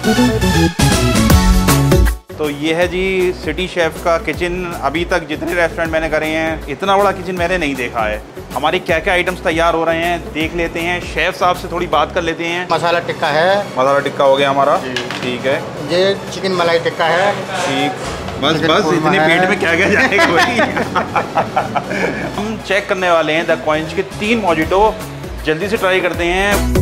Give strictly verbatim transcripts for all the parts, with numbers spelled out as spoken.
तो ये है जी सिटी शेफ का किचन। अभी तक जितने रेस्टोरेंट मैंने करे हैं इतना बड़ा किचन मैंने नहीं देखा है। हमारे क्या क्या आइटम्स तैयार हो रहे हैं देख लेते हैं। शेफ साहब से थोड़ी बात कर लेते हैं। मसाला टिक्का है। मसाला टिक्का हो गया हमारा, ठीक है। ये चिकन मलाई टिक्का है। ठीक, बस बस इतने पेट में क्या क्या जाएगा भाई। हम चेक करने वाले हैं द क्वांच के तीन मोजिटो। जल्दी से ट्राई करते हैं।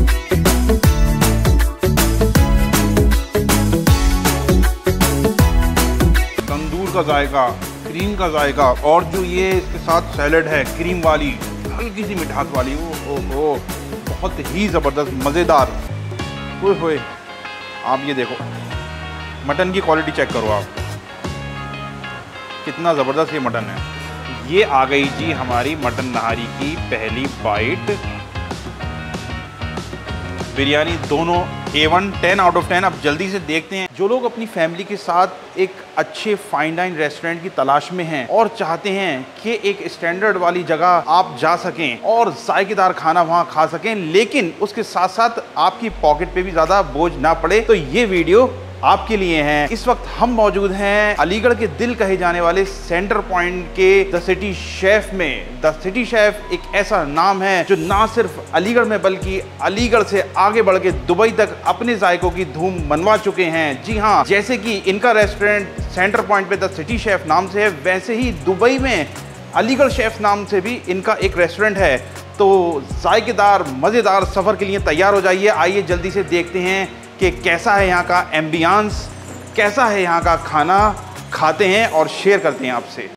का जायका, क्रीम का जायका, और जो ये इसके साथ सैलड है क्रीम वाली, हल्की सी मिठास वाली, ओ हो बहुत ही ज़बरदस्त मज़ेदार। ओए होए, आप ये देखो मटन की क्वालिटी चेक करो आप, कितना ज़बरदस्त ये मटन है। ये आ गई जी हमारी मटन नहारी की पहली बाइट। बिरयानी दोनों A one, ten out of ten. अब जल्दी से देखते हैं। जो लोग अपनी फैमिली के साथ एक अच्छे फाइन डाइन रेस्टोरेंट की तलाश में हैं और चाहते हैं कि एक स्टैंडर्ड वाली जगह आप जा सकें और जायकेदार खाना वहां खा सकें, लेकिन उसके साथ साथ आपकी पॉकेट पे भी ज़्यादा बोझ ना पड़े, तो ये वीडियो आपके लिए हैं। इस वक्त हम मौजूद हैं अलीगढ़ के दिल कहे जाने वाले सेंटर पॉइंट के द सिटी शेफ में। द सिटी शेफ एक ऐसा नाम है जो ना सिर्फ अलीगढ़ में बल्कि अलीगढ़ से आगे बढ़ के दुबई तक अपने जायकों की धूम मनवा चुके हैं। जी हाँ, जैसे कि इनका रेस्टोरेंट सेंटर पॉइंट पे द सिटी शेफ नाम से है, वैसे ही दुबई में अलीगढ़ शेफ नाम से भी इनका एक रेस्टोरेंट है। तो जायकेदार मज़ेदार सफ़र के लिए तैयार हो जाइए। आइए जल्दी से देखते हैं कि कैसा है यहाँ का एम्बियंस, कैसा है यहाँ का खाना। खाते हैं और शेयर करते हैं आपसे।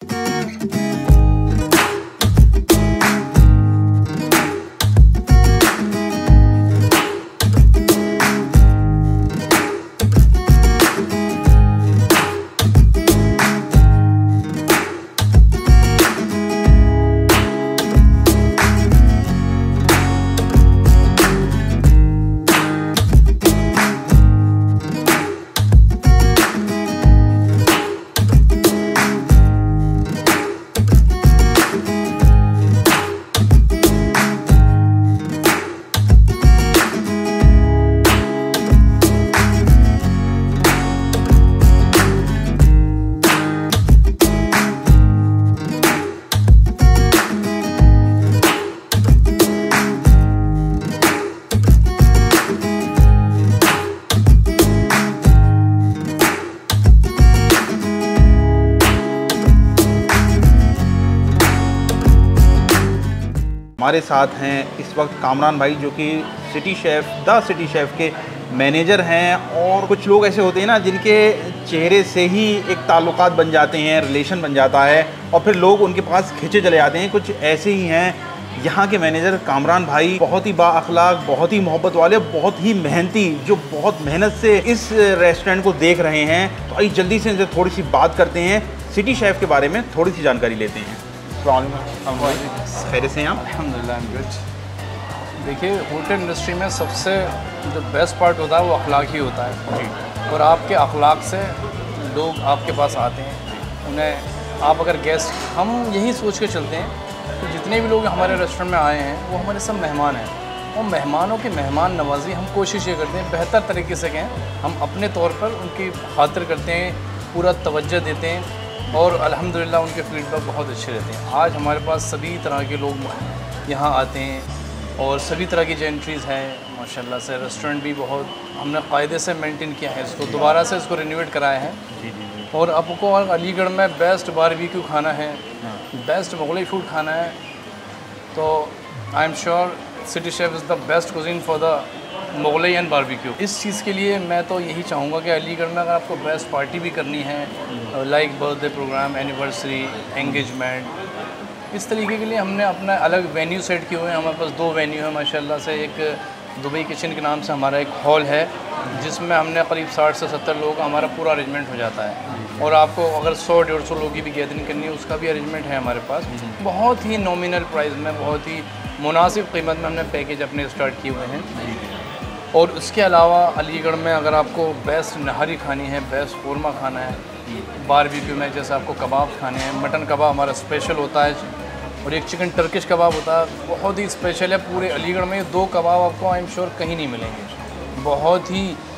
हमारे साथ हैं इस वक्त कामरान भाई, जो कि city chef the city chef के मैनेजर हैं। और कुछ लोग ऐसे होते हैं ना जिनके चेहरे से ही एक ताल्लुकात बन जाते हैं, रिलेशन बन जाता है और फिर लोग उनके पास खिंचे चले जाते हैं। कुछ ऐसे ही हैं यहाँ के मैनेजर कामरान भाई। बहुत ही बाअखलाक, बहुत ही मोहब्बत वाले, बहुत ही मेहनती, जो बहुत मेहनत से इस रेस्टोरेंट को देख रहे हैं। तो आइए जल्दी से इनसे थोड़ी सी बात करते हैं, सिटी शेफ के बारे में थोड़ी सी जानकारी लेते हैं। खैर से आप? अल्हम्दुलिल्लाह, गुड। देखिए, होटल इंडस्ट्री में सबसे जो बेस्ट पार्ट होता है वो अखलाक ही होता है जी। और आपके अखलाक से लोग आपके पास आते हैं। उन्हें आप अगर गेस्ट, हम यही सोच के चलते हैं कि जितने भी लोग हमारे रेस्टोरेंट में आए हैं वो हमारे सब मेहमान हैं। और मेहमानों की मेहमान नवाजी हम कोशिश ये करते हैं बेहतर तरीके से कहें, हम अपने तौर पर उनकी खातिर करते हैं, पूरा तवज्जो देते हैं और अल्हम्दुलिल्लाह उनके फीडबैक बहुत अच्छे रहते हैं। आज हमारे पास सभी तरह के लोग यहाँ आते हैं और सभी तरह की जो एंट्रीज़ हैं माशाल्लाह से। रेस्टोरेंट भी बहुत हमने कायदे से मेंटेन किया है, इसको दोबारा से इसको रिनोवेट कराया है। जी जी जी। और आपको अलीगढ़ में बेस्ट बारबेक्यू खाना है, बेस्ट मुगलई फूड खाना है, तो I am sure city chef is the best cuisine for the Mughlai and barbecue. इस चीज़ के लिए मैं तो यही चाहूँगा कि अलीगढ़ में अगर आपको बेस्ट पार्टी भी करनी है, like birthday programme, anniversary, engagement, इस तरीके के लिए हमने अपना अलग वेन्यू सेट किए हुए हैं। हमारे पास दो वेन्यू है माशाल्लाह से। एक दुबई किचन के नाम से हमारा एक हॉल है जिसमें हमने करीब साठ से सत्तर लोगों का हमारा पूरा अरेंजमेंट हो जाता है। और आपको अगर सौ डेढ़ सौ लोगों की भी गैदरिंग करनी है उसका भी अरेंजमेंट है हमारे पास। बहुत ही नॉमिनल प्राइस में, बहुत ही मुनासिब कीमत में हमने पैकेज अपने स्टार्ट किए हुए हैं। और उसके अलावा अलीगढ़ में अगर आपको बेस्ट नहारी खानी है, बेस्ट कौरमा खाना है, बारबेक्यू में जैसे आपको कबाब खाने हैं, मटन कबाब हमारा स्पेशल होता है और एक चिकन टर्किश कबाब होता है, बहुत ही स्पेशल है। पूरे अलीगढ़ में दो कबाब आपको आई एम श्योर कहीं नहीं मिलेंगे। बहुत ही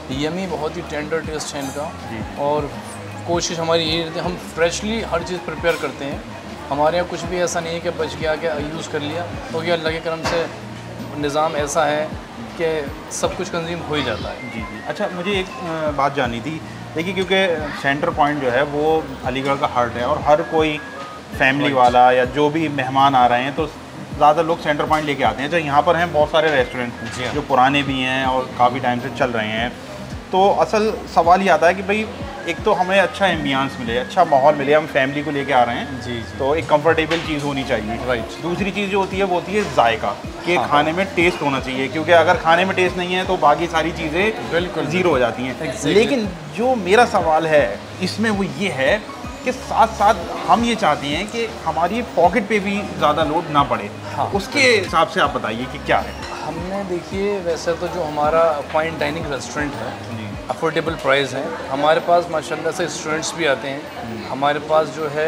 यमी, बहुत ही टेंडर टेस्ट है इनका। और कोशिश हमारी यही रहती है, हम फ्रेशली हर चीज़ प्रिपेयर करते हैं। हमारे यहाँ कुछ भी ऐसा नहीं है कि बच गया के यूज़ कर लिया, तो ये अल्लाह के करम से निज़ाम ऐसा है कि सब कुछ कंज्यूम हो ही जाता है। जी जी। अच्छा, मुझे एक बात जाननी थी, देखिए क्योंकि सेंटर पॉइंट जो है वो अलीगढ़ का हार्ट है और हर कोई फैमिली वाला या जो भी मेहमान आ रहे हैं तो ज़्यादा लोग सेंटर पॉइंट लेके आते हैं। जो यहाँ पर हैं बहुत सारे रेस्टोरेंट जो पुराने भी हैं और काफ़ी टाइम से चल रहे हैं, तो असल सवाल ये आता है कि भाई एक तो हमें अच्छा एम्बियंस मिले, अच्छा माहौल मिले, हम फैमिली को लेके आ रहे हैं जी जी, तो एक कंफर्टेबल चीज़ होनी चाहिए। राइट। दूसरी चीज़ जो होती है वो होती है जायका, कि हाँ, खाने में टेस्ट होना चाहिए, क्योंकि अगर खाने में टेस्ट नहीं है तो बाकी सारी चीज़ें बिल्कुल ज़ीरो हो जाती हैं। Exactly. लेकिन जो मेरा सवाल है इसमें वो ये है कि साथ साथ हम ये चाहते हैं कि हमारी पॉकेट पे भी ज़्यादा लोड ना पड़े। हाँ, उसके हिसाब से आप बताइए कि क्या है। हमने देखिए वैसे तो जो हमारा फाइन डाइनिंग रेस्टोरेंट है अफोर्डेबल प्राइस है। हमारे पास माशाल्लाह से स्टूडेंट्स भी आते हैं, हमारे पास जो है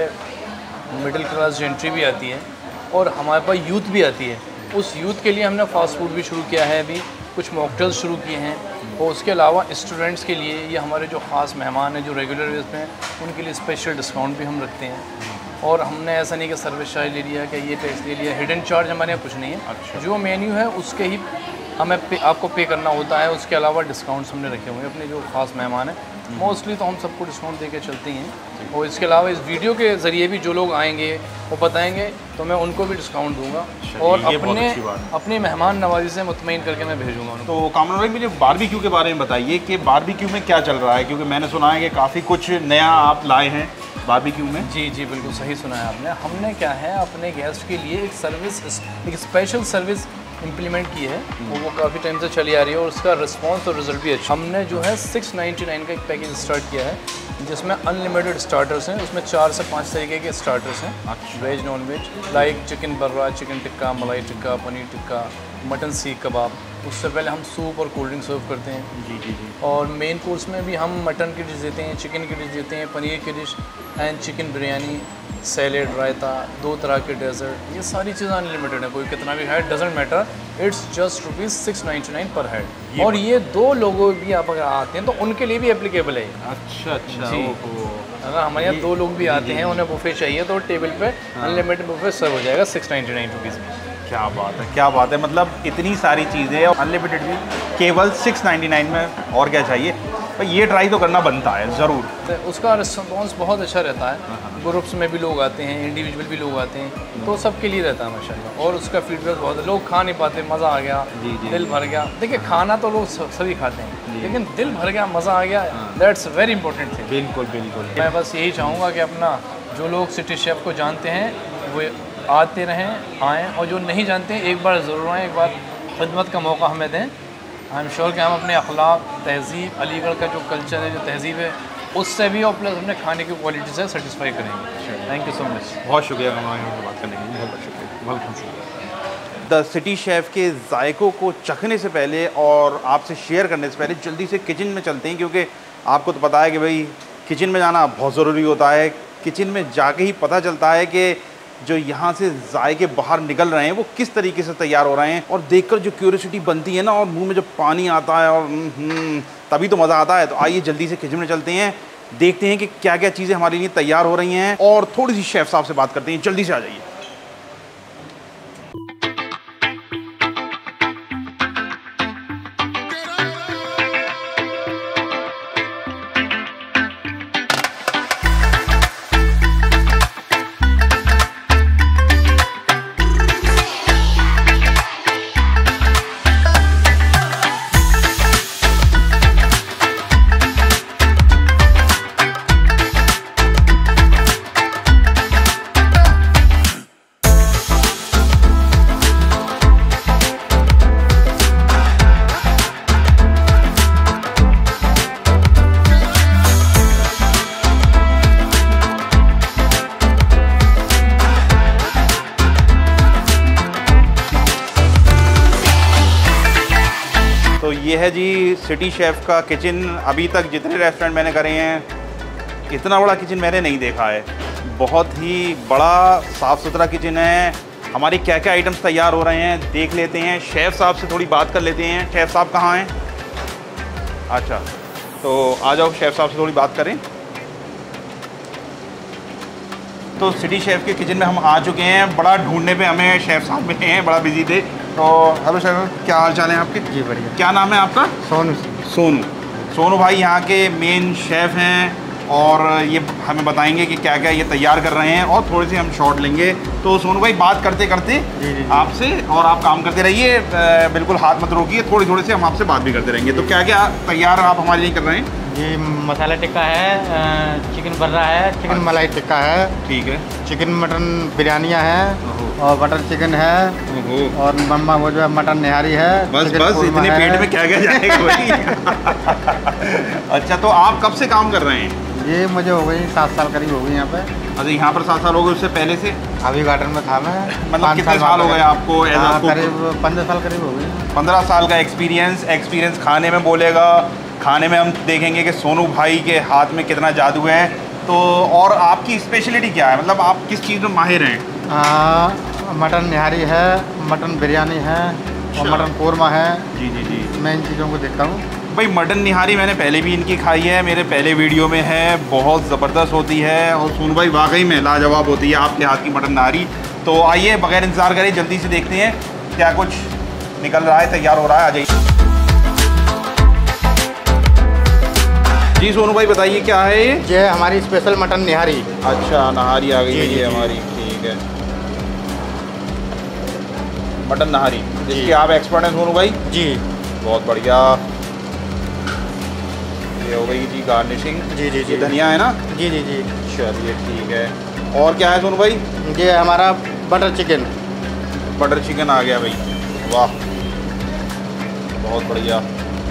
मिडिल क्लास जेंट्री भी आती है और हमारे पास यूथ भी आती है। उस यूथ के लिए हमने फास्ट फूड भी शुरू किया है, अभी कुछ मॉकटेल्स शुरू किए हैं। और उसके अलावा स्टूडेंट्स के लिए ये हमारे जो ख़ास मेहमान हैं जो रेगुलर बेस पे हैं उनके लिए स्पेशल डिस्काउंट भी हम रखते हैं। और हमने ऐसा नहीं कि सर्विस चार्ज ले लिया कि ये टैक्स ले लिया, हिडन चार्ज हमारे यहाँ कुछ नहीं है। अच्छा। जो मेन्यू है उसके ही हमें पे, आपको पे करना होता है। उसके अलावा डिस्काउंट्स हमने रखे हुए हैं अपने जो ख़ास मेहमान हैं, मोस्टली तो हम सबको डिस्काउंट दे के चलते हैं। और इसके अलावा इस वीडियो के ज़रिए भी जो लोग आएंगे वो बताएंगे तो मैं उनको भी डिस्काउंट दूंगा और अपने अपनी मेहमान नवाजी से मुतमईन करके मैं भेजूँगा उनको। तो कामरान भाई मुझे बारबेक्यू के बारे में बताइए कि बारबेक्यू में क्या चल रहा है, क्योंकि मैंने सुना है कि काफ़ी कुछ नया आप लाए हैं बारबेक्यू में। जी जी, बिल्कुल सही सुना है आपने। हमने क्या है अपने गेस्ट के लिए एक सर्विस, एक स्पेशल सर्विस इम्प्लीमेंट की है और वो काफ़ी टाइम से चली आ रही है और उसका रिस्पांस और रिजल्ट भी अच्छा। हमने जो है सिक्स नाइन्टी नाइन का एक पैकेज स्टार्ट किया है जिसमें अनलिमिटेड स्टार्टर्स हैं। उसमें चार से पाँच तरीके के स्टार्टर्स हैं, veg non veg, like chicken barra, chicken tikka, malai tikka, paneer tikka, mutton seekh कबाब। उससे पहले हम सूप और कोल्ड ड्रिंक सर्व करते हैं। जी जी जी। और मेन कोर्स में भी हम मटन की डिश देते हैं, चिकन की डिश देते हैं, पनीर की dish and chicken biryani, salad, raita, दो तरह के डेजर्ट। ये सारी चीज़ें अनलिमिटेड है, कोई कितना भी है doesn't matter. It's just rupees six ninety nine per head. और ये दो लोगों भी आप अगर आते हैं तो उनके लिए भी एप्लीकेबल है। अच्छा अच्छा जी। अगर हमारे यहाँ दो लोग भी आते हैं, उन्हें बुफे चाहिए तो टेबल पे अनलिमिटेड बुफे सर्व हो जाएगा सिक्स नाइन्टी नाइन रुपीज़ में। क्या बात है, क्या बात है। मतलब इतनी सारी चीज़ें और अनलिमिटेड भी केवल सिक्स नाइन्टी नाइन में, और क्या चाहिए। तो ये ट्राई तो करना बनता है ज़रूर। तो उसका रिस्पॉन्स बहुत अच्छा रहता है, ग्रुप्स में भी लोग आते हैं, इंडिविजुअल भी लोग आते हैं, तो सबके लिए रहता है माशाल्लाह। और उसका फीडबैक बहुत है, लोग खा नहीं पाते, मज़ा आ गया, दिल भर गया। देखिए खाना तो लोग सभी खाते हैं, लेकिन दिल भर गया, मज़ा आ गया, दैट्स वेरी इंपॉर्टेंट थिंग। बिल्कुल बिल्कुल। मैं बस यही चाहूँगा कि अपना जो लोग सिटी शेफ़ को जानते हैं वो आते रहें, आएँ, और जो नहीं जानते हैं एक बार ज़रूर आएँ, एक बार खिदमत का मौका हमें दें। आई एम श्योर कि हम अपने अखलाक, तहज़ीब, अलीगढ़ का जो कल्चर है, जो तहज़ीब है, उससे भी और प्लस अपने खाने की क्वालिटी से सेटिस्फाई करेंगे। Thank you so much. बहुत शुक्रिया हमारे बात करने के लिए, बहुत बहुत शुक्रिया, वेलकम शुक्रिया। द सिटी शेफ़ के जायकों को चखने से पहले और आपसे शेयर करने से पहले जल्दी से किचन में चलते हैं, क्योंकि आपको तो पता है कि भाई किचन में जाना बहुत ज़रूरी होता है। किचन में जाके ही पता चलता है कि जो यहाँ से जायके बाहर निकल रहे हैं वो किस तरीके से तैयार हो रहे हैं, और देखकर जो क्यूरियोसिटी बनती है ना, और मुंह में जब पानी आता है और तभी तो मज़ा आता है। तो आइए जल्दी से किचन में चलते हैं, देखते हैं कि क्या क्या चीज़ें हमारे लिए तैयार हो रही हैं, और थोड़ी सी शेफ़ साहब से बात करते हैं। जल्दी से आ जाइए। ये है जी सिटी शेफ़ का किचन। अभी तक जितने रेस्टोरेंट मैंने करे हैं इतना बड़ा किचन मैंने नहीं देखा है। बहुत ही बड़ा साफ़ सुथरा किचन है। हमारे क्या क्या आइटम्स तैयार हो रहे हैं देख लेते हैं। शेफ़ साहब से थोड़ी बात कर लेते हैं। शेफ़ साहब कहाँ हैं? अच्छा, तो आ जाओ शेफ़ साहब से थोड़ी बात करें। तो सिटी शेफ़ के किचन में हम आ चुके हैं। बड़ा ढूंढने पे हमें शेफ़ साहब मिले हैं, बड़ा बिजी थे। तो हेलो शेफ़, क्या हाल चाल है आपके? जी बढ़िया। क्या नाम है आपका? सोनू। सोनू। सोनू भाई यहाँ के मेन शेफ़ हैं और ये हमें बताएंगे कि क्या क्या ये तैयार कर रहे हैं और थोड़े से हम शॉट लेंगे। तो सोनू भाई बात करते करते आपसे, और आप काम करते रहिए, बिल्कुल हाथ मत रोकिए, थोड़ी थोड़ी से हम आपसे बात भी करते रहेंगे। तो क्या क्या तैयार आप हमारे लिए कर रहे हैं? जी मसाला टिक्का है, चिकन बर्रा है, चिकन मलाई टिक्का है, ठीक है, चिकन मटन बिरयानियाँ हैं और बटर चिकन है और मम्मा वो जो है मटन निहारी है। बस बस इतने पेट में क्या क्या जाएगा भाई। अच्छा, तो आप कब से काम कर रहे हैं? ये मुझे हो गई सात साल करीब हो गई यहाँ पे। अच्छा, यहाँ पर सात साल हो गए, उससे पहले से? अभी गार्डन में था मैं। मतलब कितने साल हो गए आपको? करीब पंद्रह साल करीब हो गई। पंद्रह साल का एक्सपीरियंस। एक्सपीरियंस खाने में बोलेगा, खाने में हम देखेंगे कि सोनू भाई के हाथ में कितना जादू है। तो और आपकी स्पेशलिटी क्या है, मतलब आप किस चीज़ में माहिर हैं? आ, मटन निहारी है, मटन बिरयानी है और मटन कोरमा है। जी जी जी, मैं इन चीज़ों को देखता हूँ भाई। मटन निहारी मैंने पहले भी इनकी खाई है, मेरे पहले वीडियो में है, बहुत ज़बरदस्त होती है। और सोनू भाई वाकई में लाजवाब होती है आपके हाथ की मटन निहारी। तो आइए बगैर इंतज़ार करें जल्दी से देखते हैं क्या कुछ निकल रहा है, तैयार हो रहा है। आ जाइए जी। सोनू भाई बताइए क्या है ये? ये हमारी स्पेशल मटन निहारी। अच्छा, नहारी आ गई है जी, ये जी, हमारी, ठीक है। मटन नहारी जिसकी आप एक्सपर्ट हैं सोनू भाई? जी बहुत बढ़िया। ये हो गई जी गार्निशिंग। जी जी जी, धनिया है ना? जी जी जी। चलिए ठीक है। और क्या है सोनू भाई? ये हमारा बटर चिकन। बटर चिकन आ गया भाई, वाह बहुत बढ़िया।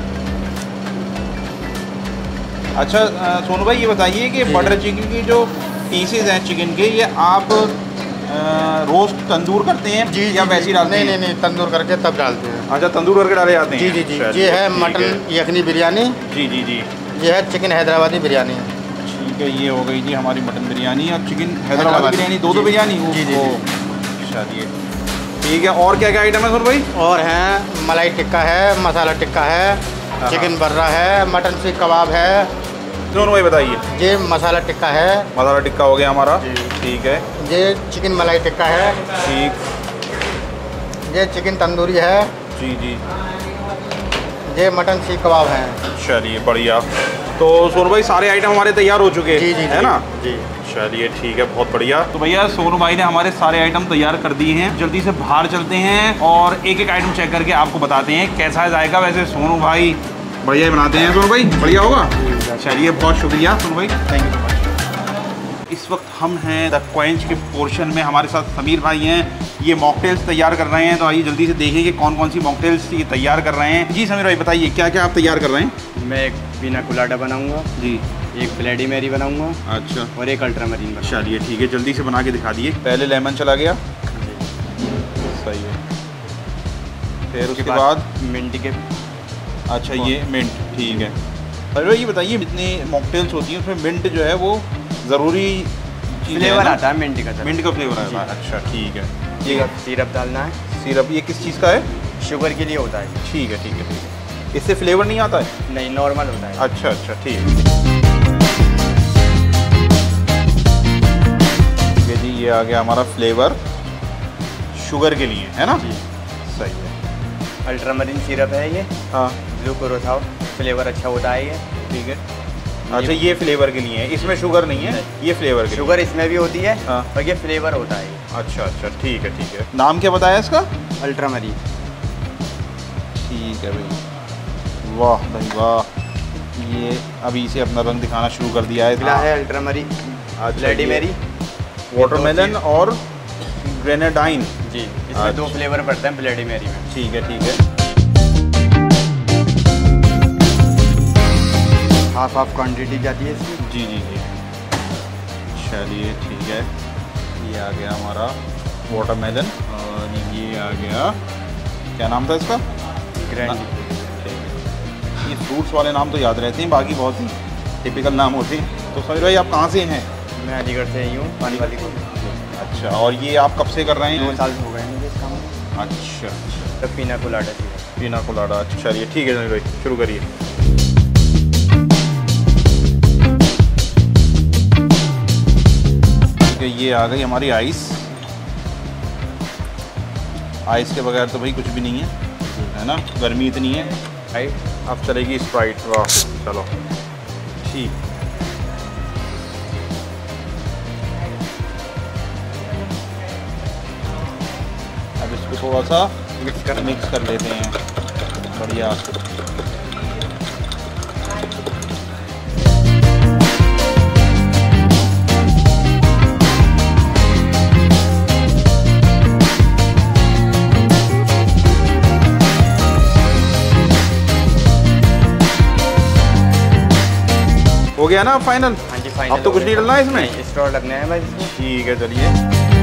अच्छा सोनू भाई ये बताइए कि बटर चिकन की जो पीसेज हैं चिकन के, ये आप रोस्ट तंदूर करते हैं जी या वैसे ही डालते हैं? नहीं नहीं नहीं, तंदूर करके तब डालते हैं। अच्छा, तंदूर करके डाले जाते हैं। जी जी जी। ये है मटन यखनी बिरयानी। जी जी जी। ये है चिकन हैदराबादी बिरयानी। ठीक है, ये हो गई जी हमारी मटन बिरयानी और चिकन हैदराबादी बिरयानी, दो दो बिरयानी। जी जी। चलिए ठीक है। और क्या क्या आइटम है सोनू भाई? और हैं मलाई टिक्का है, मसाला टिक्का है, चिकन बर्रा है, मटन सीख कबाब है। सोनू भाई बताइए। ये मसाला टिक्का है। मसाला टिक्का हो गया हमारा, ठीक है। ये चिकन मलाई टिक्का है। ठीक। ये चिकन तंदूरी है। जी जी। ये मटन सीख कबाब है। चलिए बढ़िया। तो सोनू भाई सारे आइटम हमारे तैयार हो चुके हैं, जी जी है ना? जी। चलिए ठीक है, बहुत बढ़िया। तो भैया सोनू भाई ने हमारे सारे आइटम तैयार कर दिए हैं। जल्दी से बाहर चलते हैं और एक एक आइटम चेक करके आपको बताते हैं कैसा है जाएगा। वैसे सोनू भाई बढ़िया ही बनाते हैं। सोनू भाई बढ़िया होगा। चलिए बहुत शुक्रिया सोनू भाई, थैंक यू सो मच। इस वक्त हम हैं द क्वेंच के पोर्शन में, हमारे साथ समीर भाई हैं, ये मॉकटेल्स तैयार कर रहे हैं। तो आइए जल्दी से देखें कि कौन कौन सी मॉकटेल्स ये तैयार कर रहे हैं। जी समीर भाई बताइए क्या क्या आप तैयार कर रहे हैं? मैं एक पीना कोलाडा बनाऊंगा जी, एक ब्लेडी मैरी बनाऊंगा अच्छा, और एक अल्ट्रामरीन बनाऊंगा। चलिए ठीक है, जल्दी से बना के दिखा दिए। पहले लेमन चला गया, सही है। फिर उसके बाद मिंट के, अच्छा ये मिंट, ठीक है। अरे ये बताइए जितनी मॉकटेल्स होती हैं उसमें मिंट जो है वो ज़रूरी फ्लेवर आता है मिंट का। मिंट का फ्लेवर आता है, अच्छा ठीक है। ये सिरप डालना है। सिरप ये किस चीज़ का है? शुगर के लिए होता है। ठीक है ठीक है ठीक है। इससे फ्लेवर नहीं आता है? नहीं, नॉर्मल होता है। अच्छा अच्छा ठीक है। ठीक है जी, ये आ गया हमारा फ्लेवर शुगर के लिए, है ना? जी सही है। अल्ट्रामरीन सिरप है ये। हाँ ब्लू कोरोथाओ, फ्लेवर अच्छा होता है ये। ठीक है। अच्छा ये फ्लेवर के लिए है, इसमें शुगर नहीं है, ये फ्लेवर के शुगर इसमें भी होती है हाँ। और ये फ्लेवर होता है। अच्छा अच्छा ठीक है ठीक है। नाम क्या बताया इसका? अल्ट्रामरीन। ठीक है भाई, वाह भाई वाह। ये अभी से अपना रंग दिखाना शुरू कर दिया है। अगला है अल्ट्रामरीन ब्लेडी मैरी, वाटरमेलन और ग्रेनेडाइन। जी इसमें दो फ्लेवर पड़ते हैं ब्लेडी मैरी में। ठीक है ठीक है। हाफ हाफ क्वांटिटी जाती है इसकी। जी जी जी, चलिए ठीक है। ये आ गया हमारा वाटरमेलन और ये आ गया, क्या नाम था इसका? ग्रैंडी। ठीक है। ये फ्रूट्स वाले नाम तो याद रहते हैं, बाकी बहुत ही टिपिकल नाम होते हैं। तो समीर भाई आप कहाँ से हैं? मैं अलीगढ़ से ही हूँ, पानी वाली को। अच्छा, और ये आप कब से कर रहे हैं? दो साल हो गए मुझे इस काम में। अच्छा अच्छा, तब पीना कोलाडा थी। पीना कोलाडा। अच्छा चलिए ठीक है समीर भाई, शुरू करिए। के ये आ गई हमारी आइस। आइस के बगैर तो भाई कुछ भी नहीं है, है ना, गर्मी इतनी है। राइट, अब चलेगी स्प्राइट। वाह, चलो ठीक। अब इसको थोड़ा सा मिक्स कर मिक्स कर लेते हैं, बढ़िया। हो गया ना फाइनल? हाँ जी फाइनल। अब तो कुछ नहीं डलना है इसमें, स्टोर लगने हैं बस इसमें। ठीक है, चलिए।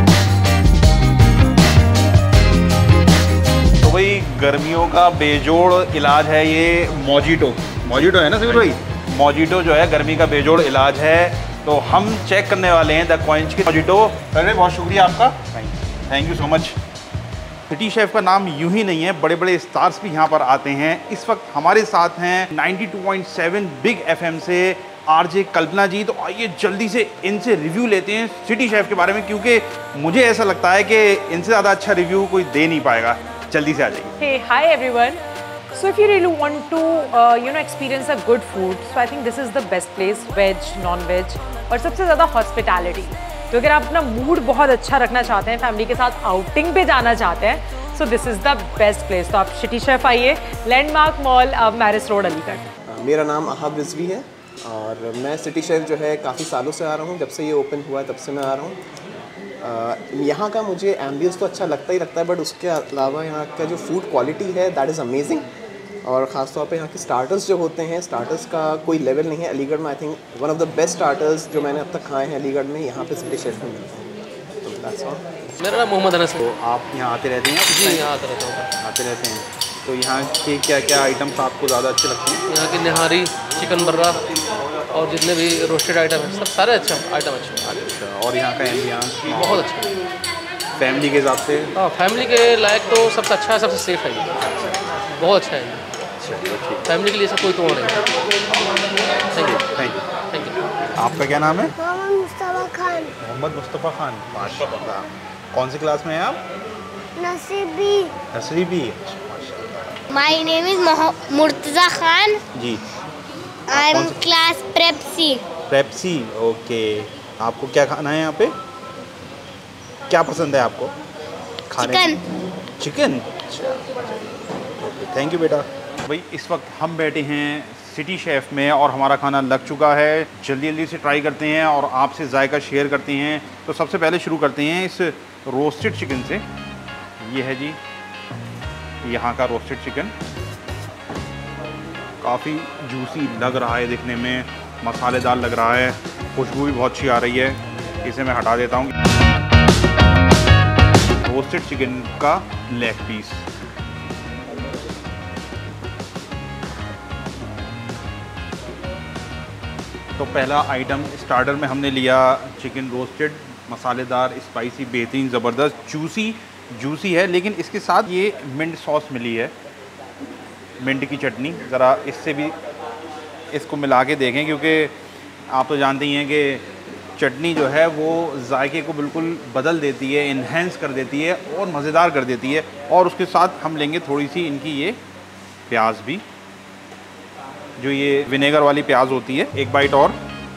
तो भाई गर्मियों का बेजोड़ इलाज है ये मोजिटो। मोजिटो है ना सभी भाई? मोजिटो जो है गर्मी का बेजोड़ इलाज है। तो हम चेक करने वाले हैं द क्वेंच की मोजिटो। अरे बहुत शुक्रिया आपका, thank you so much. City chef का नाम यूं ही नहीं है, बड़े बड़े स्टार्स भी यहाँ पर आते हैं। इस वक्त हमारे साथ हैं बानवे पॉइंट सात बिग एफएम से आरजे कल्पना जी। तो आइए जल्दी से इनसे रिव्यू लेते हैं सिटी शेफ के बारे में, क्योंकि मुझे ऐसा लगता है कि इनसे ज़्यादा अच्छा रिव्यू कोई दे नहीं पाएगा। जल्दी से आ जाइए। Hey, hi everyone. So if you really want to, uh, you know, experience a good food, so I think this is the best place, veg, non-veg, और सबसे ज़्यादा hospitality. तो अगर आप अपना मूड बहुत अच्छा रखना चाहते हैं, फैमिली के साथ आउटिंग पे जाना चाहते हैं, so this is the best place. तो आप सिटी शेफ आइए, Landmark Mall, Marris Road, Aligarh. मेरा नाम अहाब रिजवी है और मैं सिटी शेफ जो है काफ़ी सालों से आ रहा हूँ। जब से ये ओपन हुआ है तब से मैं आ रहा हूँ। यहाँ का मुझे एम्बियंस तो अच्छा लगता ही लगता है, बट उसके अलावा यहाँ का जो फूड क्वालिटी है दैट इज़ अमेजिंग। और ख़ास तौर पे यहाँ के स्टार्टर्स जो होते हैं, स्टार्टर्स का कोई लेवल नहीं है। अलीगढ़ में I think one of the best starters जो मैंने अब तक खाए हैं अलीगढ़ में, यहाँ पे सिटी शेफ में मिलते हैं। तो दैट्स ऑल। मेरा नाम मोहम्मद अनस है। तो आप यहाँ आते रहते हैं? जी, यहाँ आता रहता हूँ। आते रहते हैं। तो यहाँ के क्या क्या आइटम्स आपको ज़्यादा अच्छे लगते हैं? यहाँ की निहारी, चिकन बर्रा और जितने भी रोस्टेड आइटम हैं, सब सारे अच्छे आइटम अच्छे हैं। अच्छा, और यहाँ का एम्बियंस बहुत अच्छा है। फैमिली के हिसाब से? हाँ, फैमिली के लायक तो सबसे अच्छा है, सबसे सेफ है ये, बहुत अच्छा है। फैमिली के लिए सब कोई तोड़ नहीं है। Thank you thank you thank you. आपका क्या नाम है? मोहम्मद मुस्तफ़ा खान। मोहम्मद मुस्तफ़ा खान, माशाल्लाह। कौन सी क्लास में हैं आप? नसीबी। नसीबी। My name is Murtaza Khan. जी। आई एम क्लास प्रेप्सी। Pepsi, okay. आपको क्या खाना है यहाँ पे? क्या पसंद है आपको खाने? चिकन। चिकन, थैंक यू बेटा। भाई इस वक्त हम बैठे हैं सिटी शेफ में और हमारा खाना लग चुका है। जल्दी जल्दी से ट्राई करते हैं और आपसे जायका शेयर करते हैं। तो सबसे पहले शुरू करते हैं इस रोस्टेड चिकन से। ये है जी यहाँ का रोस्टेड चिकन, काफ़ी जूसी लग रहा है दिखने में, मसालेदार लग रहा है, खुशबू भी बहुत अच्छी आ रही है। इसे मैं हटा देता हूँ। रोस्टेड चिकन का लेग पीस, तो पहला आइटम स्टार्टर में हमने लिया चिकन रोस्टेड, मसालेदार, स्पाइसी, बेहतरीन, ज़बरदस्त, जूसी जूसी है। लेकिन इसके साथ ये मिंट सॉस मिली है, मिंट की चटनी। ज़रा इससे भी इसको मिला के देखें, क्योंकि आप तो जानते ही हैं कि चटनी जो है वो जायके को बिल्कुल बदल देती है, इन्हेंस कर देती है और मज़ेदार कर देती है। और उसके साथ हम लेंगे थोड़ी सी इनकी ये प्याज भी, जो ये विनेगर वाली प्याज होती है। एक बाइट और।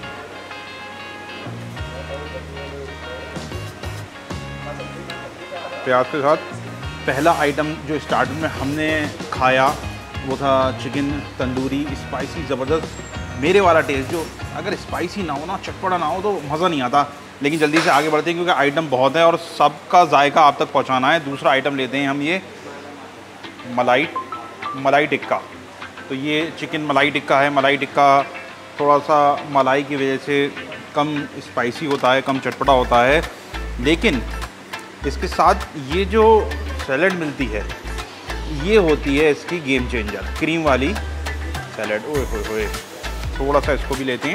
प्याज के साथ पहला आइटम जो स्टार्टर में हमने खाया वो था चिकन तंदूरी, स्पाइसी, ज़बरदस्त। मेरे वाला टेस्ट, जो अगर स्पाइसी ना हो ना, चटपटा ना हो, तो मज़ा नहीं आता। लेकिन जल्दी से आगे बढ़ते हैं क्योंकि आइटम बहुत है और सबका जायका आप तक पहुंचाना है। दूसरा आइटम लेते हैं हम, ये मलाई मलाई टिक्का। तो ये चिकन मलाई टिक्का है। मलाई टिक्का थोड़ा सा मलाई की वजह से कम स्पाइसी होता है, कम चटपटा होता है। लेकिन इसके साथ ये जो सैलड मिलती है, ये होती है इसकी गेम चेंजर, क्रीम वाली सैलड। ओए होए होए, थोड़ा सा इसको भी लेते हैं।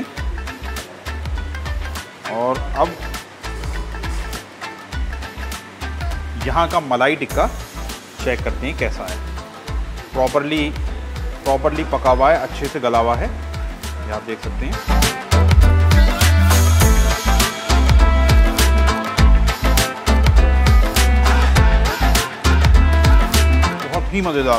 और अब यहाँ का मलाई टिक्का चेक करते हैं कैसा है। प्रॉपरली प्रॉपरली पका हुआ है, अच्छे से गला हुआ है, ये आप देख सकते हैं। ही मज़ेदार।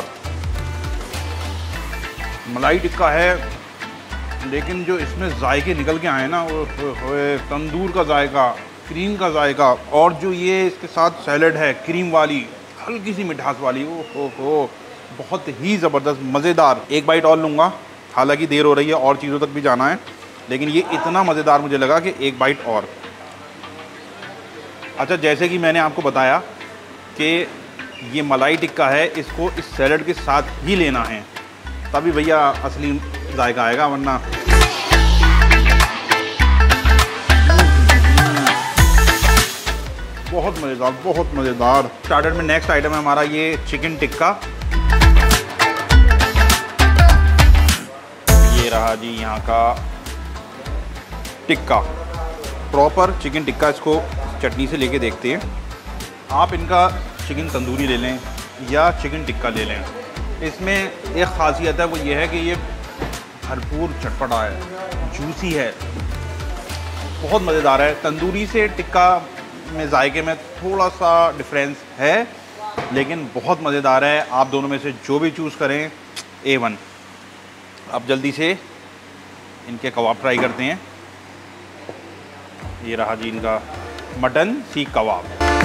मलाई टिक्का है, लेकिन जो इसमें जायके निकल के आए ना, वो तंदूर का जायका, क्रीम का जायका, और जो ये इसके साथ सैलड है क्रीम वाली, हल्की सी मिठास वाली, ओ हो हो, बहुत ही ज़बरदस्त मज़ेदार। एक बाइट और लूँगा, हालांकि देर हो रही है और चीज़ों तक भी जाना है, लेकिन ये इतना मज़ेदार मुझे लगा कि एक बाइट और। अच्छा, जैसे कि मैंने आपको बताया कि ये मलाई टिक्का है, इसको इस सैलड के साथ ही लेना है, तभी भैया असली जायका आएगा, वरना बहुत मज़ेदार, बहुत मज़ेदार। स्टार्टर में नेक्स्ट आइटम है हमारा ये चिकन टिक्का। ये रहा जी यहाँ का टिक्का, प्रॉपर चिकन टिक्का। इसको चटनी से लेके देखते हैं। आप इनका चिकन तंदूरी ले लें या चिकन टिक्का ले लें, इसमें एक ख़ासियत है, वो ये है कि ये भरपूर चटपटा है, जूसी है, बहुत मज़ेदार है। तंदूरी से टिक्का में जायके में थोड़ा सा डिफरेंस है, लेकिन बहुत मज़ेदार है। आप दोनों में से जो भी चूज़ करें, ए वन। अब जल्दी से इनके कबाब ट्राई करते हैं। ये रहा जी इनका mutton seekh kebab,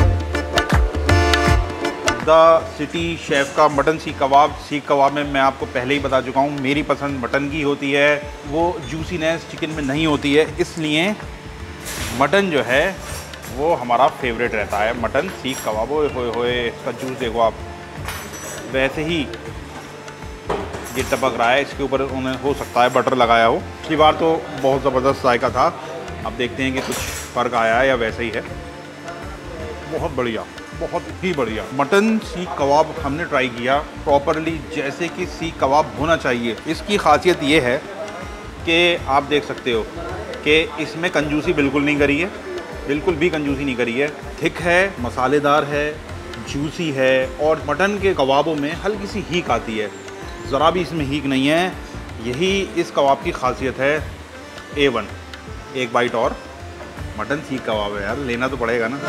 the City Chef का मटन सीख कबाब। सीख कबाब में मैं आपको पहले ही बता चुका हूँ, मेरी पसंद मटन की होती है, वो जूसीनेस चिकन में नहीं होती है, इसलिए मटन जो है वो हमारा फेवरेट रहता है। मटन सीख कबाब, ओए होए होए, इसका जूस देखो आप, वैसे ही ये टपक रहा है। इसके ऊपर उन्हें हो सकता है बटर लगाया हो। पिछली बार तो बहुत ज़बरदस्त जायका था, अब देखते हैं कि कुछ फ़र्क आया है या वैसे ही है। बहुत बढ़िया, बहुत ही बढ़िया। मटन सीख कबाब हमने ट्राई किया प्रॉपरली, जैसे कि सीख कबाब होना चाहिए। इसकी खासियत ये है कि आप देख सकते हो कि इसमें कंजूसी बिल्कुल नहीं करी है, बिल्कुल भी कंजूसी नहीं करी है। थिक है, मसालेदार है, जूसी है, और मटन के कबाबों में हल्की सी हीक आती है, ज़रा भी इसमें हीक नहीं है। यही इस कबाब की खासियत है। A one. एक बाइट और। मटन सीख कबाब है यार, लेना तो पड़ेगा ना।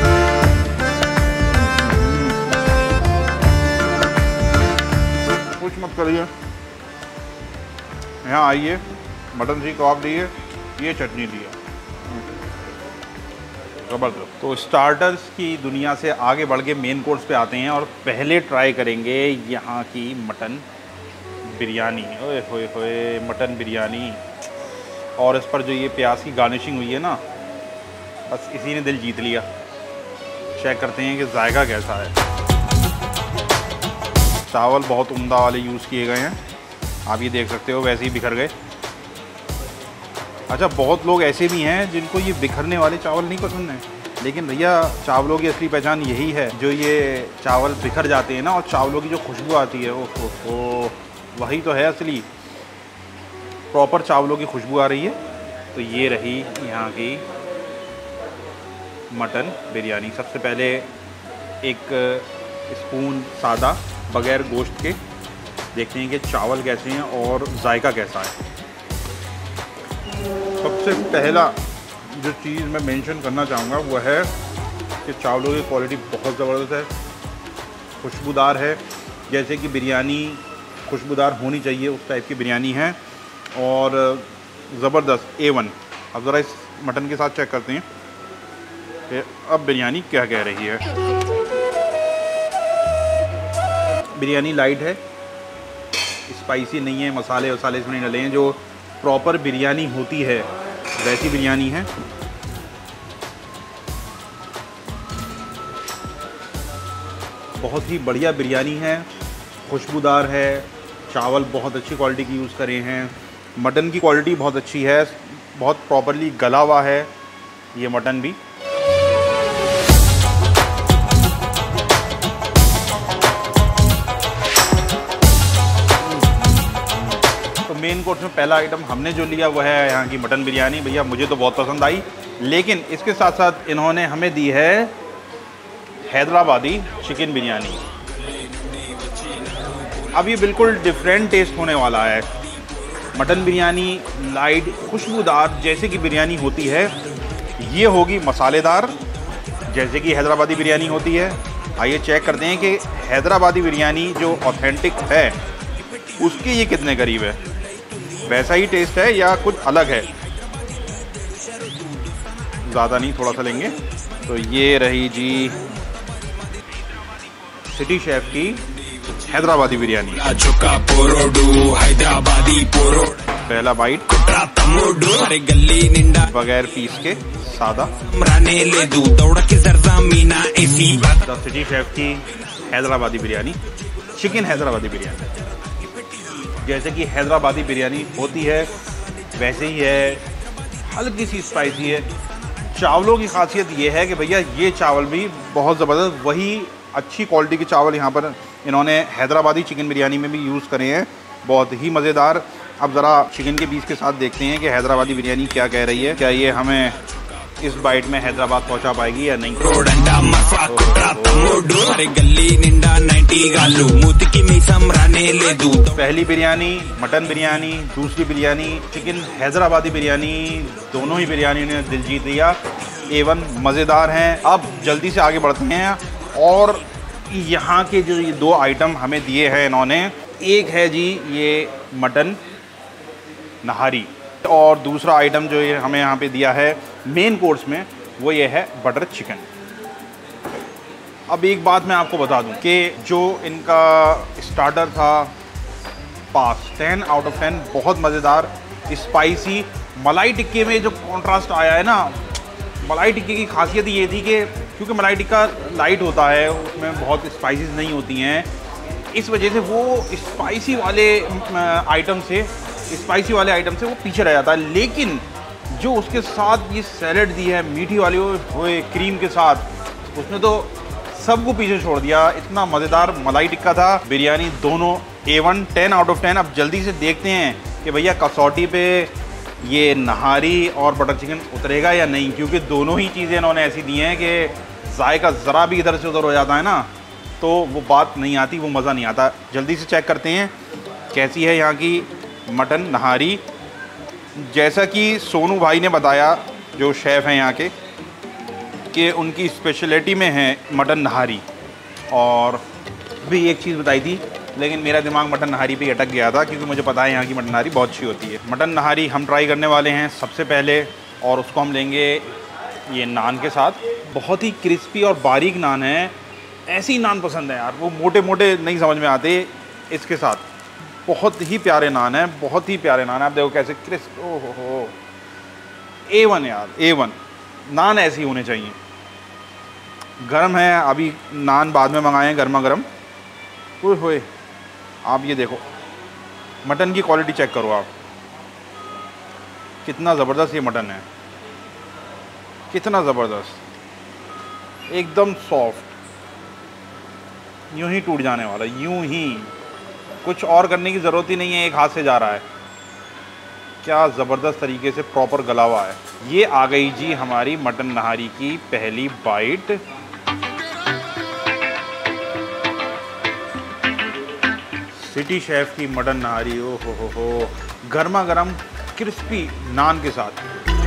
कुछ मत करिए, यहाँ आइए, मटन सीख कबाब लिए, ये चटनी लिया, ज़बरदस्त। तो स्टार्टर्स की दुनिया से आगे बढ़ के मेन कोर्स पे आते हैं, और पहले ट्राई करेंगे यहाँ की मटन बिरयानी। ओए होए होए, मटन बिरयानी, और इस पर जो ये प्याज की गार्निशिंग हुई है ना, बस इसी ने दिल जीत लिया। चेक करते हैं कि जायका कैसा है। चावल बहुत उम्दा वाले यूज़ किए गए हैं, आप ये देख सकते हो, वैसे ही बिखर गए। अच्छा, बहुत लोग ऐसे भी हैं जिनको ये बिखरने वाले चावल नहीं पसंद हैं, लेकिन भैया चावलों की असली पहचान यही है, जो ये चावल बिखर जाते हैं ना, और चावलों की जो खुशबू आती है, ओह हो, वही तो है असली। प्रॉपर चावलों की खुशबू आ रही है। तो ये रही यहाँ की मटन बिरयानी। सबसे पहले एक स्पून सादा बग़ैर गोश्त के देखते हैं कि चावल कैसे हैं और जायका कैसा है। सबसे पहला जो चीज़ मैं मेंशन करना चाहूँगा वो है कि चावलों की क्वालिटी बहुत ज़बरदस्त है, खुशबूदार है, जैसे कि बिरयानी खुशबूदार होनी चाहिए उस टाइप की बिरयानी है, और ज़बरदस्त ए वन। अब ज़रा इस मटन के साथ चेक करते हैं कि अब बिरयानी क्या कह रही है। बिरयानी लाइट है, स्पाइसी नहीं है, मसाले वसाले इसमें नहीं डले हैं, जो प्रॉपर बिरयानी होती है वैसी बिरयानी है। बहुत ही बढ़िया बिरयानी है, खुशबूदार है, चावल बहुत अच्छी क्वालिटी की यूज़ करे हैं, मटन की क्वालिटी बहुत अच्छी है, बहुत प्रॉपरली गला हुआ है ये मटन भी। तो मेन कोर्स में पहला आइटम हमने जो लिया वो है यहाँ की मटन बिरयानी। भैया मुझे तो बहुत पसंद आई, लेकिन इसके साथ साथ इन्होंने हमें दी है हैदराबादी चिकन बिरयानी। अब ये बिल्कुल डिफरेंट टेस्ट होने वाला है। मटन बिरयानी लाइट खुशबूदार जैसे कि बिरयानी होती है, ये होगी मसालेदार जैसे कि हैदराबादी बिरयानी होती है। आइए चेक करते हैं कि हैदराबादी बिरयानी जो ऑथेंटिक है उसके ये कितने करीब है। वैसा ही टेस्ट है या कुछ अलग है? ज़्यादा नहीं, थोड़ा सा लेंगे। तो ये रही जी सिटी शेफ की हैदराबादी बिरयानी। पहला बाइट बगैर पीस के सादा। द सिटी शेफ की हैदराबादी बिरयानी, चिकन हैदराबादी बिरयानी। जैसे कि हैदराबादी बिरयानी होती है वैसे ही है, हल्की सी स्पाइसी है। चावलों की खासियत ये है कि भैया ये चावल भी बहुत ज़बरदस्त, वही अच्छी क्वालिटी के चावल यहाँ पर इन्होंने हैदराबादी चिकन बिरयानी में भी यूज़ करे हैं, बहुत ही मज़ेदार। अब ज़रा चिकन के पीस के साथ देखते हैं कि हैदराबादी बिरयानी क्या कह रही है, क्या ये हमें इस बाइट में हैदराबाद पहुंचा पाएगी या नहीं। पहली बिरयानी मटन बिरयानी, दूसरी बिरयानी चिकन हैदराबादी बिरयानी, दोनों ही बिरयानी ने दिल जीत लिया। एवन मज़ेदार हैं। अब जल्दी से आगे बढ़ते हैं और यहाँ के जो ये दो आइटम हमें दिए हैं इन्होंने, एक है जी ये मटन नहारी और दूसरा आइटम जो ये हमें यहाँ पे दिया है मेन कोर्स में वो ये है बटर चिकन। अब एक बात मैं आपको बता दूं कि जो इनका स्टार्टर था pass ten out of ten, बहुत मज़ेदार स्पाइसी। मलाई टिक्के में जो कॉन्ट्रास्ट आया है ना, मलाई टिक्के की खासियत ये थी कि क्योंकि मलाई टिक्का लाइट होता है, उसमें बहुत स्पाइसेस नहीं होती हैं, इस वजह से वो स्पाइसी वाले आइटम से स्पाइसी वाले आइटम से वो पीछे रह जाता है। लेकिन जो उसके साथ ये सैलड दी है मीठी वाली हुए क्रीम के साथ, उसने तो सबको पीछे छोड़ दिया। इतना मज़ेदार मलाई टिक्का था। बिरयानी दोनों A one ten out of ten. अब जल्दी से देखते हैं कि भैया कसौटी पे ये नहारी और बटर चिकन उतरेगा या नहीं, क्योंकि दोनों ही चीज़ें इन्होंने ऐसी दी हैं कि जायका ज़रा भी इधर से उधर हो जाता है ना तो वो बात नहीं आती, वो मज़ा नहीं आता। जल्दी से चेक करते हैं कैसी है यहाँ की मटन नहारी। जैसा कि सोनू भाई ने बताया जो शेफ़ हैं यहाँ के, कि उनकी स्पेशलिटी में है मटन नहारी। और भी एक चीज़ बताई थी लेकिन मेरा दिमाग मटन नहारी पे अटक गया था, क्योंकि मुझे पता है यहाँ की मटन नहारी बहुत अच्छी होती है। मटन नहारी हम ट्राई करने वाले हैं सबसे पहले, और उसको हम लेंगे ये नान के साथ। बहुत ही क्रिस्पी और बारीक नान है। ऐसी नान पसंद है यार, वो मोटे मोटे नहीं समझ में आते। इसके साथ बहुत ही प्यारे नान है, बहुत ही प्यारे नान है। आप देखो कैसे क्रिस्प, ओ हो हो ए वन यार, ए वन नान ऐसी होने चाहिए। गरम है, अभी नान बाद में मंगाए हैं गर्मा गर्म। ओए होए, आप ये देखो मटन की क्वालिटी चेक करो आप, कितना ज़बरदस्त ये मटन है, कितना ज़बरदस्त, एकदम सॉफ्ट, यूं ही टूट जाने वाला, यूं ही, कुछ और करने की ज़रूरत ही नहीं है, एक हाथ से जा रहा है। क्या ज़बरदस्त तरीके से प्रॉपर गला हुआ है। ये आ गई जी हमारी मटन नहारी की पहली बाइट। सिटी शेफ की मटन नहारी, ओ हो हो हो, गर्मा गर्म क्रिस्पी नान के साथ,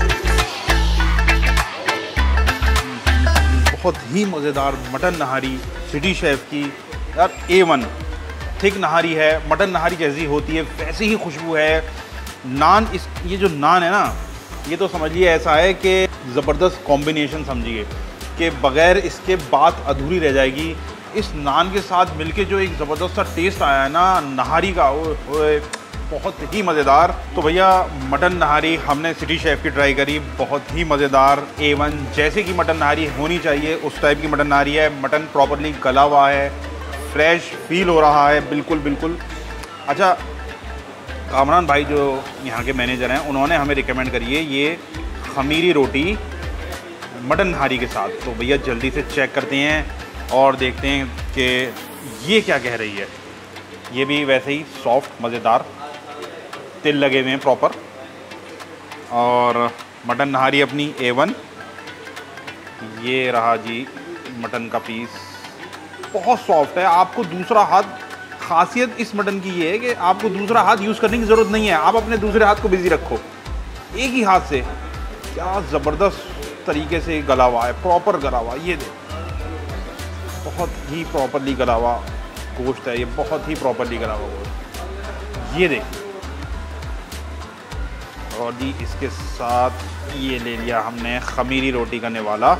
बहुत ही मज़ेदार मटन नहारी सिटी शेफ की यार, ए वन थिक नहारी है। मटन नहारी जैसी होती है वैसी ही खुशबू है। नान, इस ये जो नान है ना, ये तो समझिए ऐसा है कि ज़बरदस्त कॉम्बिनेशन समझिए कि बग़ैर इसके बात अधूरी रह जाएगी। इस नान के साथ मिलके जो एक ज़बरदस्त सा टेस्ट आया है ना नहारी का, वो, वो बहुत ही मज़ेदार। तो भैया मटन नहारी हमने सिटी शेफ़ की ट्राई करी, बहुत ही मज़ेदार, ए वन जैसे कि मटन नहारी होनी चाहिए उस टाइप की मटन नहारी है। मटन प्रॉपरली गला हुआ है, फ्रेश फील हो रहा है, बिल्कुल बिल्कुल। अच्छा, कामरान भाई जो यहाँ के मैनेजर हैं, उन्होंने हमें रिकमेंड करी है ये खमीरी रोटी मटन नहारी के साथ। तो भैया जल्दी से चेक करते हैं और देखते हैं कि ये क्या कह रही है। ये भी वैसे ही सॉफ्ट मज़ेदार, तिल लगे हुए हैं प्रॉपर, और मटन नहारी अपनी ए वन। ये रहा जी मटन का पीस, बहुत सॉफ्ट है। आपको दूसरा हाथ, खासियत इस मटन की ये है कि आपको दूसरा हाथ यूज़ करने की ज़रूरत नहीं है। आप अपने दूसरे हाथ को बिजी रखो, एक ही हाथ से क्या ज़बरदस्त तरीके से गला हुआ है, प्रॉपर गला हुआ। ये देखो बहुत ही प्रॉपरली गला हुआ गोश्त है ये, बहुत ही प्रॉपरली गला हुआ गोश्त। ये देखिए, और जी इसके साथ ये ले लिया हमने खमीरी रोटी का निवाला।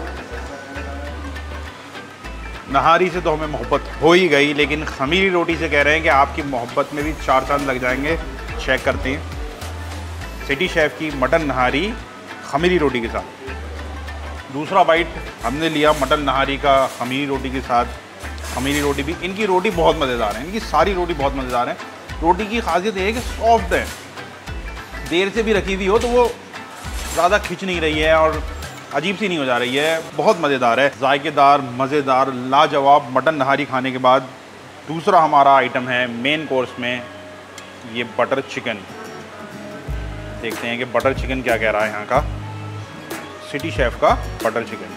नहारी से तो हमें मोहब्बत हो ही गई, लेकिन खमीरी रोटी से कह रहे हैं कि आपकी मोहब्बत में भी चार चांद लग जाएंगे। चेक करते हैं सिटी शेफ की मटन नहारी खमीरी रोटी के साथ। दूसरा बाइट हमने लिया मटन नहारी का खमीरी रोटी के साथ। खमीरी रोटी भी, इनकी रोटी बहुत मज़ेदार है, इनकी सारी रोटी बहुत मज़ेदार है। रोटी की खासियत ये है कि सॉफ्ट है, देर से भी रखी हुई हो तो वो ज़्यादा खिंच नहीं रही है और अजीब सी नहीं हो जा रही है। बहुत मज़ेदार है, जायकेदार, मज़ेदार, लाजवाब मटन नहारी खाने के बाद दूसरा हमारा आइटम है मेन कोर्स में, ये बटर चिकन। देखते हैं कि बटर चिकन क्या कह रहा है यहाँ का सिटी शेफ का बटर चिकन।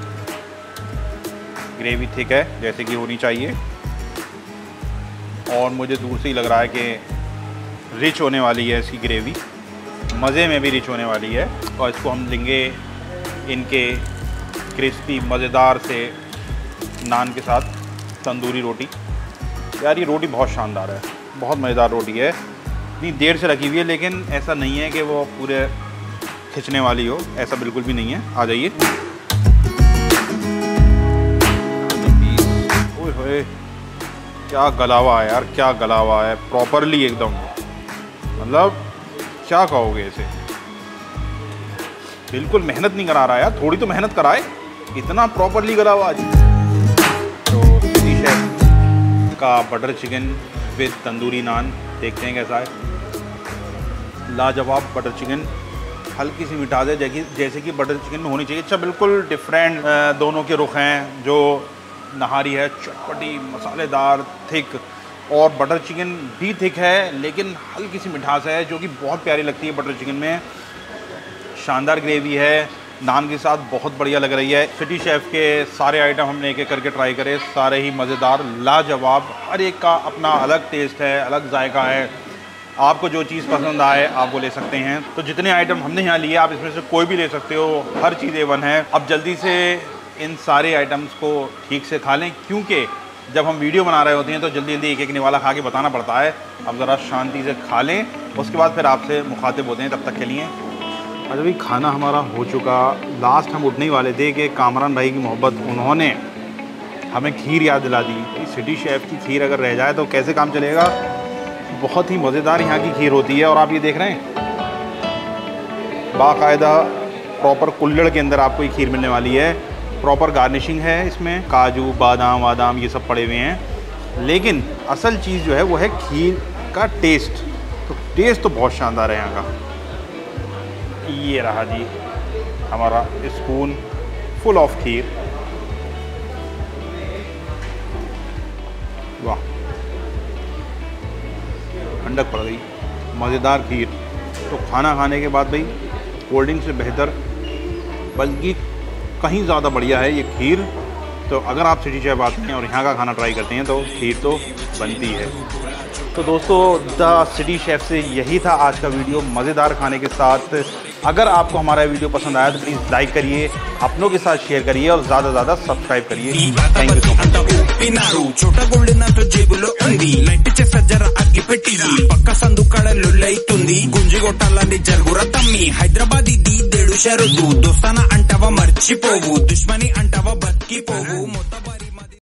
ग्रेवी थिक है जैसे कि होनी चाहिए, और मुझे दूर से ही लग रहा है कि रिच होने वाली है इसकी ग्रेवी, मज़े में भी रिच होने वाली है। और इसको हम लेंगे इनके क्रिस्पी मज़ेदार से नान के साथ, तंदूरी रोटी। यार ये रोटी बहुत शानदार है, बहुत मज़ेदार रोटी है। इतनी देर से रखी हुई है, लेकिन ऐसा नहीं है कि वो पूरे खिंचने वाली हो, ऐसा बिल्कुल भी नहीं है। आ जाइए। ओए होए, क्या गला हुआ है यार, क्या गला हुआ है, प्रॉपरली एकदम, मतलब क्या कहोगे इसे, बिल्कुल मेहनत नहीं करा रहा है यार, थोड़ी तो मेहनत कराए, इतना प्रॉपरली गला हुआ। तो सिटी शेफ का butter chicken with tandoori naan, देखते हैं कैसा है। लाजवाब बटर चिकन, हल्की सी मिठास है जैसे जैसे कि बटर चिकन में होनी चाहिए। अच्छा, बिल्कुल डिफरेंट दोनों के रुख हैं। जो नहारी है चटपटी, मसालेदार, थिक, और बटर चिकन भी थिक है लेकिन हल्की सी मिठास है जो कि बहुत प्यारी लगती है बटर चिकन में। शानदार ग्रेवी है, नान के साथ बहुत बढ़िया लग रही है। सिटी शेफ के सारे आइटम हमने एक एक करके ट्राई करे, सारे ही मज़ेदार, लाजवाब, हर एक का अपना अलग टेस्ट है, अलग जायका है। आपको जो चीज़ पसंद आए आप वो ले सकते हैं। तो जितने आइटम हमने यहाँ लिए आप इसमें से कोई भी ले सकते हो, हर चीज़ ए वन है। अब जल्दी से इन सारे आइटम्स को ठीक से खा लें, क्योंकि जब हम वीडियो बना रहे होते हैं तो जल्दी जल्दी एक एक निवाला खा के बताना पड़ता है। अब ज़रा शांति से खा लें, उसके बाद फिर आपसे मुखातिब होते हैं, तब तक के लिए। अच्छा भाई, खाना हमारा हो चुका। लास्ट हम उठने ही वाले थे कि कामरान भाई की मोहब्बत, उन्होंने हमें खीर याद दिला दी। सिटी शेफ की खीर अगर रह जाए तो कैसे काम चलेगा। बहुत ही मज़ेदार यहाँ की खीर होती है, और आप ये देख रहे हैं बाकायदा प्रॉपर कुल्हड़ के अंदर आपको ये खीर मिलने वाली है। प्रॉपर गार्निशिंग है इसमें, काजू बादाम वादाम ये सब पड़े हुए हैं। लेकिन असल चीज़ जो है वो है खीर का टेस्ट। तो टेस्ट तो बहुत शानदार है यहाँ का। ये रहा जी हमारा स्पून फुल ऑफ खीर। वाह, ठंडक पड़ गई, मज़ेदार खीर। तो खाना खाने के बाद भाई कोल्ड ड्रिंक से बेहतर, बल्कि कहीं ज़्यादा बढ़िया है ये खीर। तो अगर आप सिटी शेफ आते हैं और यहाँ का खाना ट्राई करते हैं तो खीर तो बनती है। तो दोस्तों, द सिटी शेफ से यही था आज का वीडियो, मज़ेदार खाने के साथ। अगर आपको हमारा वीडियो पसंद आया तो प्लीज़ लाइक करिए, अपनों के साथ शेयर करिए और ज़्यादा से ज़्यादा सब्सक्राइब करिए। Thank you so much. छोटा गोल्डन तो जेबुलो ఉంది లైట్ చేస జర అగ్గి పెట్టిది పక్క సందుకడ లొల్లైతుంది గుంజి కొట్టాలని జరుగుర తమ్మి హైదరాబాద్ ఇది దేడు షరుదు దోస్తానా అంటావా మర్చిపోవు దుష్మని అంటావా బతికిపోవు మొత్తం